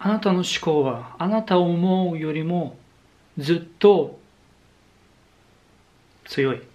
あなたの思考はあなたを思うよりもずっと強い。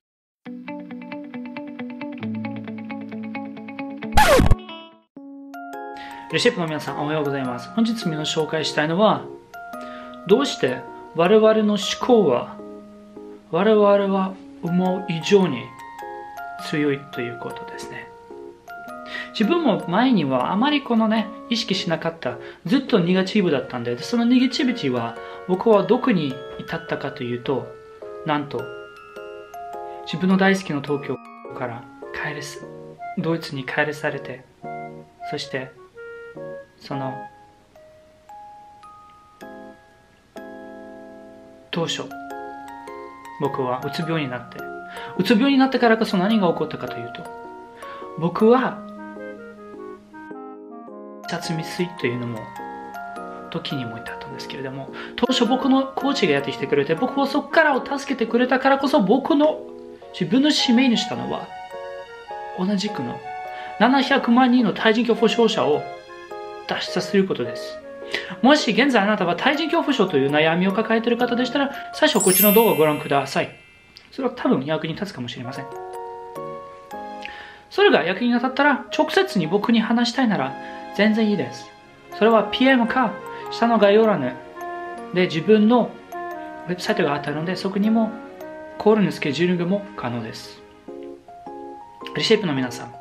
レシピの皆さん、おはようございます。本日皆紹介したいのは、どうして我々の思考は我々は思う以上に強いということですね。自分も前にはあまり意識しなかった、ずっとネガティブだったんで、そのネガティビティは僕はどこに至ったかというと、なんと自分の大好きな東京からドイツに帰らされて、そして当初僕はうつ病になってからこそ何が起こったかというと、僕は自殺未遂というのも時にも至ったんですけれども、当初僕のコーチがやってきてくれて、僕はそこからを助けてくれたからこそ、自分の使命にしたのは同じくの700万人の対人恐怖症者を脱出させることです。もし現在あなたは対人恐怖症という悩みを抱えている方でしたら、最初こっちの動画をご覧ください。それは多分役に立つかもしれません。それが役に立ったら、直接に僕に話したいなら全然いいです。それは PM か下の概要欄で自分のウェブサイトがあったので、そこにもコールのスケジューリングも可能です。レシピの皆さん、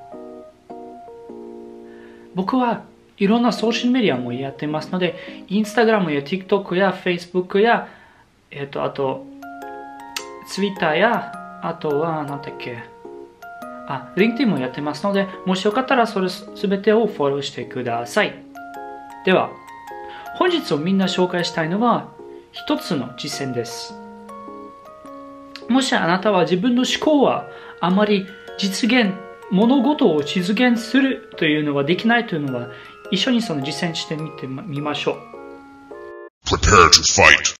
僕はいろんなソーシャルメディアもやっていますので、インスタグラムや TikTok や Facebook や、あと Twitter や、あとはLinkedIn もやってますので、もしよかったらそれ全てをフォローしてください。では、本日をみんな紹介したいのは一つの実践です。もしあなたは自分の思考はあまり物事を実現するというのはできないというのは、一緒にその実践してみましょう。 Prepare to fight.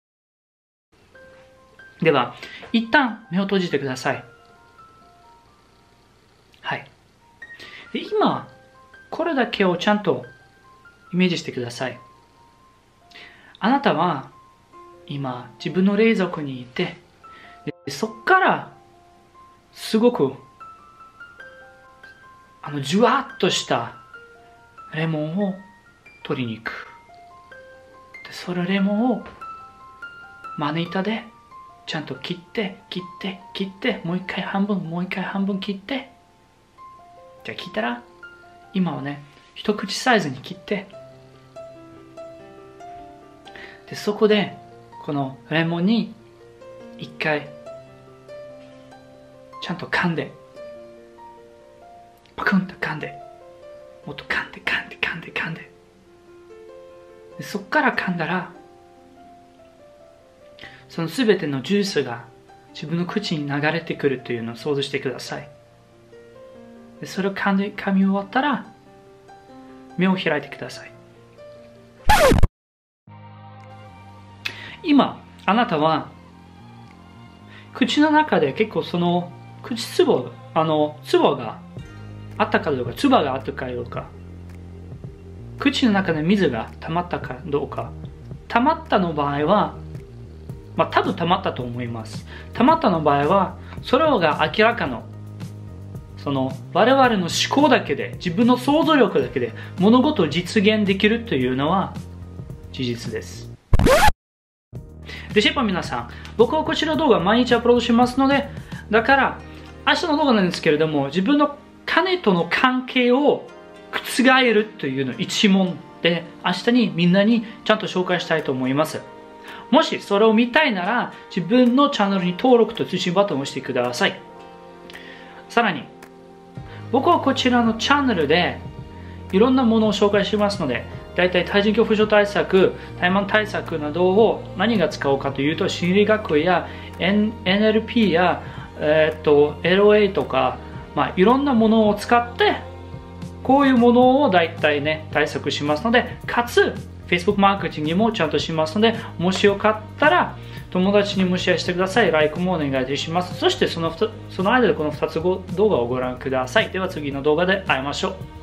では、一旦目を閉じてください。はい。で、今、これだけをちゃんとイメージしてください。あなたは今、自分の冷蔵庫にいて、そこからすごくじゅわっとしたレモンを取りに行く。で、そのレモンをマネ板でちゃんと切って、もう一回半分切って、じゃあ切ったら、今は一口サイズに切って、で、そこでこのレモンに一回ちゃんと噛んで、パクンと噛んで、もっと噛んで、で、そこから噛んだら、その全てのジュースが自分の口に流れてくるというのを想像してください。で、それを噛み終わったら、目を開いてください。今、あなたは口の中で結構口つぼがあったかどうか、唾があったかどうか、口の中で水が溜まったかどうか、溜まったの場合は、多分溜まったと思います。溜まったの場合は、それが明らかの、我々の思考だけで、自分の想像力だけで物事を実現できるというのは事実です。レシピの皆さん、僕はこちらの動画毎日アップロードしますので、だから明日の動画なんですけれども、自分の金との関係を覆るというの一問で、明日にみんなにちゃんと紹介したいと思います。もしそれを見たいなら、自分のチャンネルに登録と通知ボタンを押してください。さらに、僕はこちらのチャンネルでいろんなものを紹介しますので、だいたい対人恐怖症対策、怠慢対策などを何が使おうかというと、心理学や NLP や、LA とか、いろんなものを使ってこういうものをだいたい対策しますので、かつ Facebook マーケティングにもちゃんとしますので、もしよかったら友達にもシェアしてください。LIKE もお願いします。そしてその間でこの2つ動画をご覧ください。では次の動画で会いましょう。